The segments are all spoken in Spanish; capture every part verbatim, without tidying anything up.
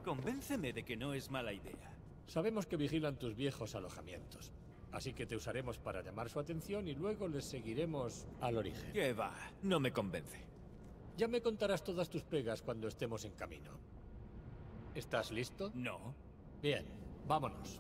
Convénceme de que no es mala idea. Sabemos que vigilan tus viejos alojamientos. Así que te usaremos para llamar su atención y luego les seguiremos al origen. ¿Qué va? No me convence. Ya me contarás todas tus pegas cuando estemos en camino. ¿Estás listo? No. Bien, vámonos.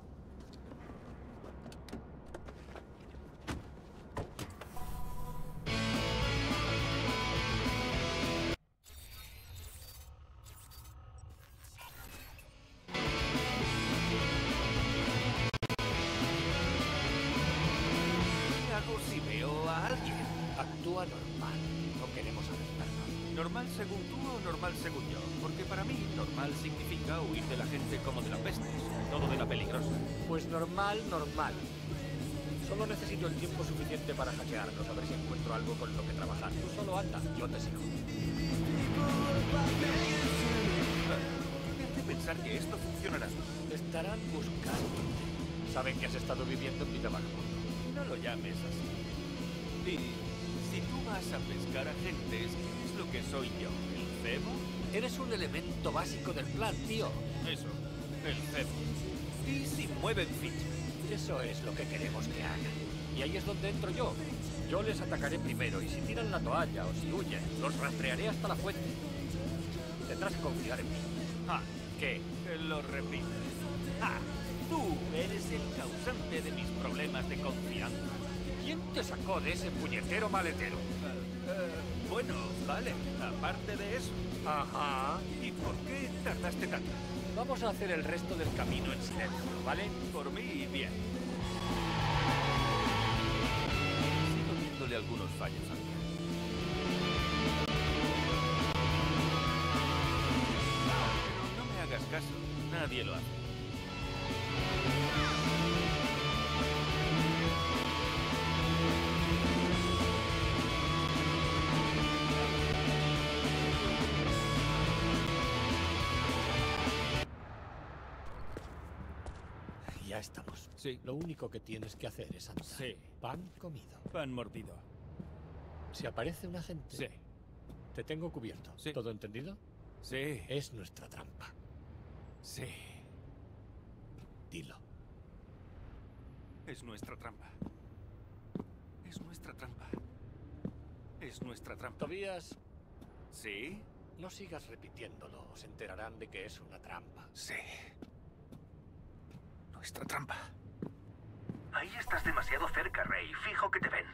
¿Qué hago si veo a alguien? Actúa normal. No queremos alertarnos. ¿Normal según tú o normal según yo? Porque para mí, normal significa huir de la gente como de la peste. Todo de la peligrosa. Pues normal, normal. Solo necesito el tiempo suficiente para hackearnos, a ver si encuentro algo con lo que trabajar. Tú solo anda, yo te sigo. Me hace pensar que esto funcionará. Estarán buscándote. Saben que has estado viviendo en vida vagabundo. No lo llames así. Y si tú vas a pescar agentes, ¿qué es lo que soy yo? ¿El cebo? Eres un elemento básico del plan, tío. Eso, el cebo. Y si mueven ficha. Eso es lo que queremos que hagan. Y ahí es donde entro yo. Yo les atacaré primero y si tiran la toalla o si huyen, los rastrearé hasta la fuente. Tendrás que confiar en mí. Ah, ¿qué? Te lo repito. Ah, tú eres el causante de mis problemas de confianza. ¿Quién te sacó de ese puñetero maletero? Uh, uh, bueno, vale, aparte de eso. Ajá. ¿Y por qué tardaste tanto? Vamos a hacer el resto del camino en silencio, ¿vale? Por mí, bien. Sigo viéndole algunos fallos al plan. Pero no me hagas caso, nadie lo hace. Ya estamos. Sí. Lo único que tienes que hacer es andar. Sí. Pan comido. Pan mordido. Si aparece un agente, Sí. te tengo cubierto. Sí. ¿Todo entendido? Sí. Es nuestra trampa. Sí. Dilo. Es nuestra trampa. Es nuestra trampa. Es nuestra trampa. Tobías, ¿Sí? no sigas repitiéndolo. Se enterarán de que es una trampa. Sí. Nuestra trampa. Ahí estás demasiado cerca, Rey. Fijo que te ven.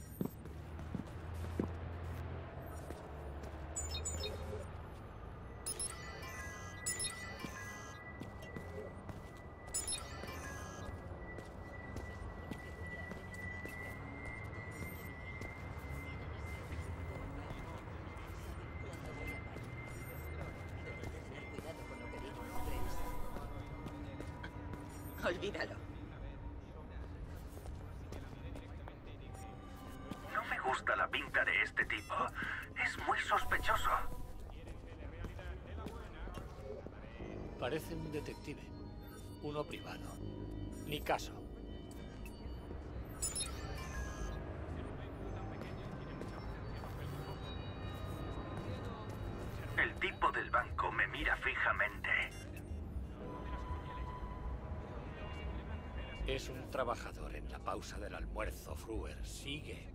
Olvídalo. No me gusta la pinta de este tipo. Es muy sospechoso. Parece un detective. Uno privado. Ni caso. El tipo del banco me mira fijamente. Es un trabajador en la pausa del almuerzo, Fruer. Sigue.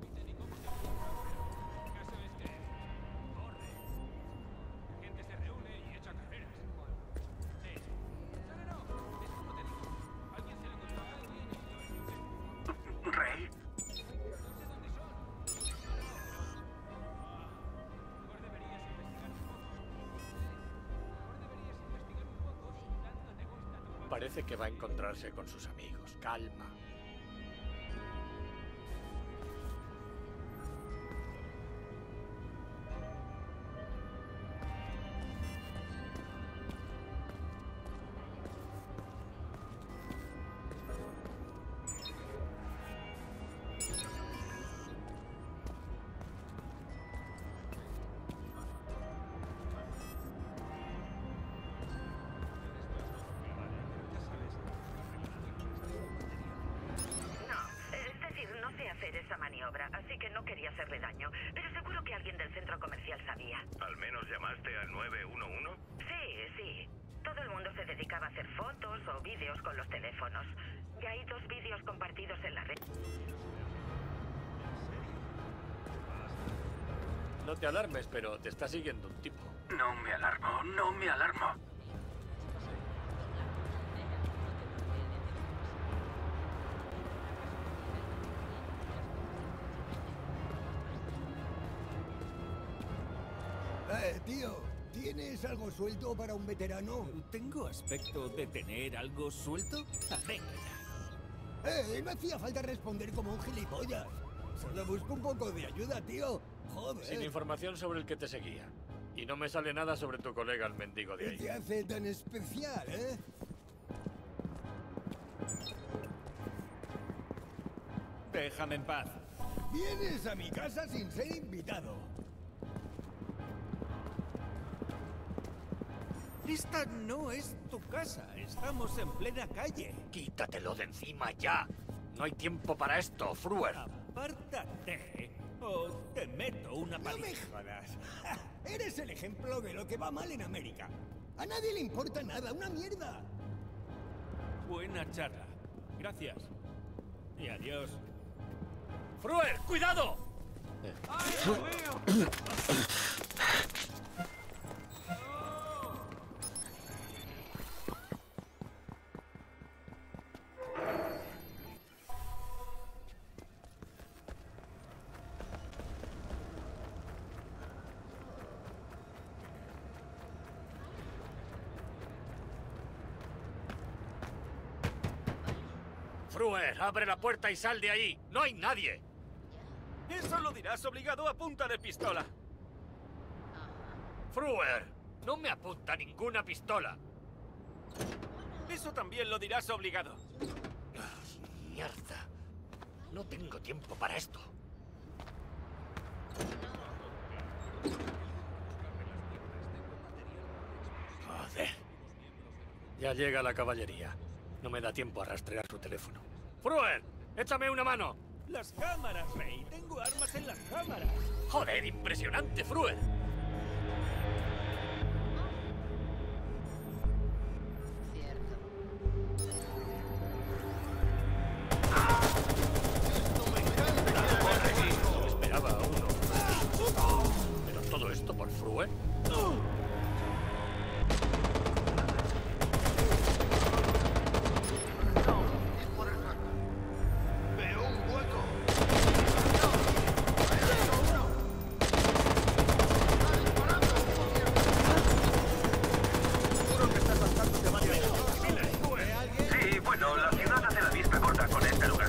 Rey. Parece que va a encontrarse con sus amigos. Calma. hacer esa maniobra, así que no quería hacerle daño. Pero seguro que alguien del centro comercial sabía. ¿Al menos llamaste al nueve uno uno? Sí, sí. Todo el mundo se dedicaba a hacer fotos o vídeos con los teléfonos. Ya hay dos vídeos compartidos en la red. No te alarmes, pero te está siguiendo un tipo. No me alarmo, no me alarmo. Eh, tío, ¿tienes algo suelto para un veterano? ¿Tengo aspecto de tener algo suelto? Ah, venga ya. Eh, no hacía falta responder como un gilipollas. Solo busco un poco de ayuda, tío. Joder. Sin información sobre el que te seguía. Y no me sale nada sobre tu colega, el mendigo de ¿Qué te ahí. hace tan especial, eh? Déjame en paz. Vienes a mi casa sin ser invitado. Esta no es tu casa. Estamos en plena calle. Quítatelo de encima ya. No hay tiempo para esto, Fruer. Apártate o te meto una No me paliza. jodas. Eres el ejemplo de lo que va mal en América. A nadie le importa nada, una mierda. Buena charla. Gracias. Y adiós. Fruer, cuidado. Fruer, abre la puerta y sal de ahí. No hay nadie. Eso lo dirás obligado a punta de pistola. Fruer, no me apunta ninguna pistola. Eso también lo dirás obligado. Mierda. No tengo tiempo para esto. Joder. Ya llega la caballería. No me da tiempo a rastrear su teléfono. ¡Fruer! ¡Échame una mano! Las cámaras, Rey. Tengo armas en las cámaras. ¡Joder, impresionante, Fruer! No esperaba a uno. ¿Pero todo esto por Fruer? Sí, bueno, la ciudad hace la vista corta con este lugar.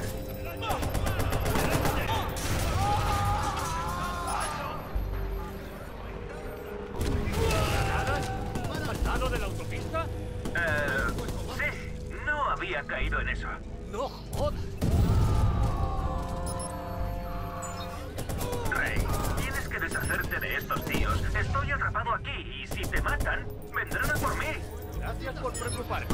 ¿Al lado de la autopista? Eh, sí, no había caído en eso. ¡No jodas! Rey, tienes que deshacerte de estos tíos. Estoy atrapado aquí y si te matan, vendrán a por mí. Gracias por preocuparte.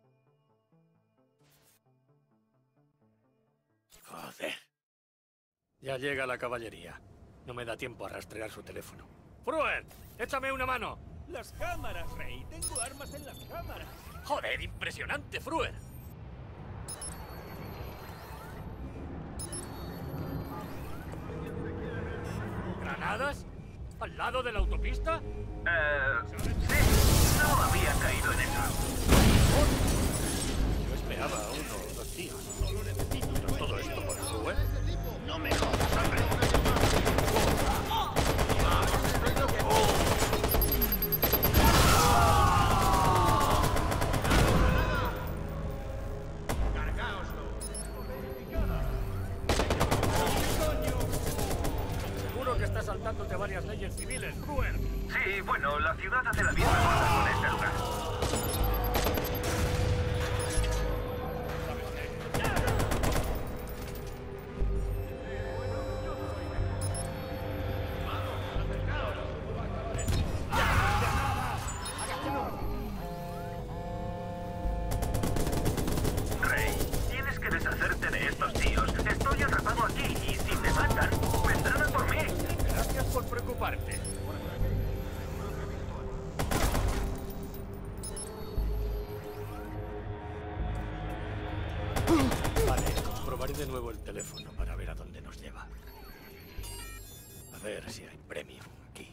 Joder. Ya llega la caballería. No me da tiempo a rastrear su teléfono. ¡Fruer! ¡Échame una mano! Las cámaras, Rey. Tengo armas en las cámaras. ¡Joder, impresionante, Fruer! ¿Granadas? ¿Al lado de la autopista? Eh... sí, no había caído en eso. Yo esperaba a uno o dos tíos. Solo necesito todo esto por Fruer. No me jodas, hombre. Seguro que estás saltándote varias leyes civiles, Fruer. Sí, bueno, la ciudad hace la misma cosa con este lugar. Rey, tienes que deshacerte de estos tíos. Estoy atrapado aquí y si te matan, vendrán a por mí. Gracias por preocuparte. Vale, comprobaré de nuevo el teléfono para ver a dónde nos lleva. A ver si hay premio aquí.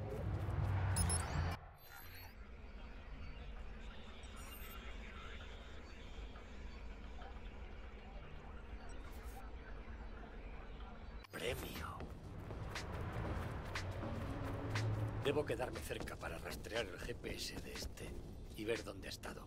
Premio. Debo quedarme cerca para rastrear el G P S de este y ver dónde ha estado.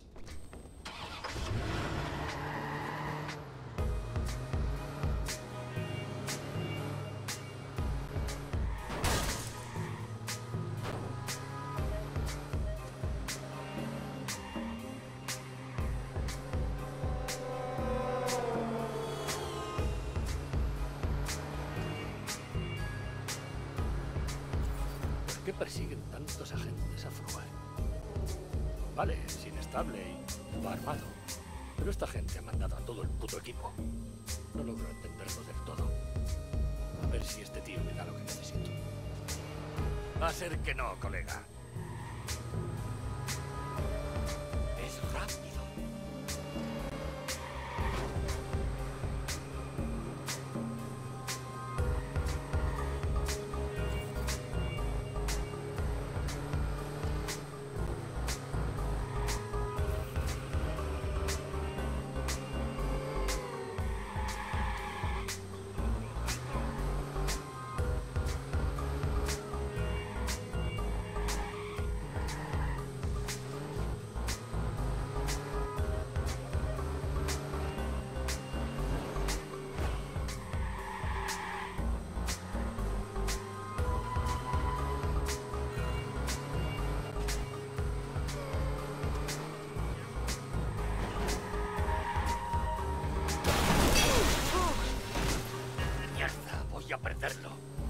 ¿Por qué persiguen tantos agentes a Fruer? Vale, es inestable y va armado. Pero esta gente ha mandado a todo el puto equipo. No logro entenderlo del todo. A ver si este tío me da lo que necesito. Va a ser que no, colega. Es rápido. Mierda, voy a perderlo.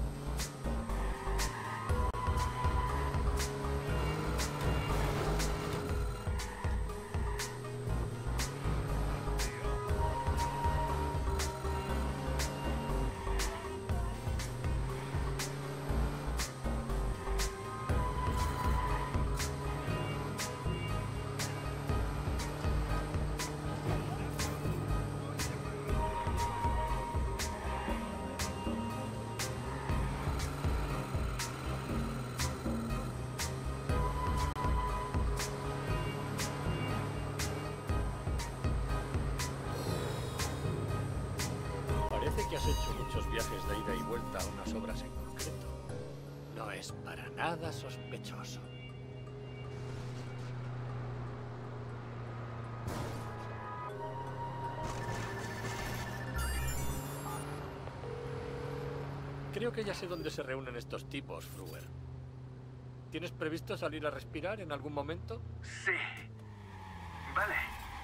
Parece que has hecho muchos viajes de ida y vuelta a unas obras en concreto. No es para nada sospechoso. Creo que ya sé dónde se reúnen estos tipos, Fruer. ¿Tienes previsto salir a respirar en algún momento? Sí. Vale.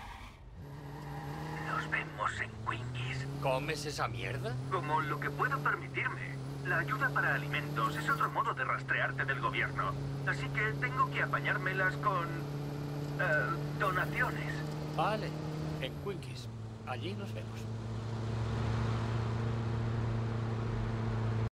Nos vemos en Quinkies. ¿Comes esa mierda? Como lo que puedo permitirme. La ayuda para alimentos es otro modo de rastrearte del gobierno. Así que tengo que apañármelas con... eh, donaciones. Vale, en Quinkies. Allí nos vemos.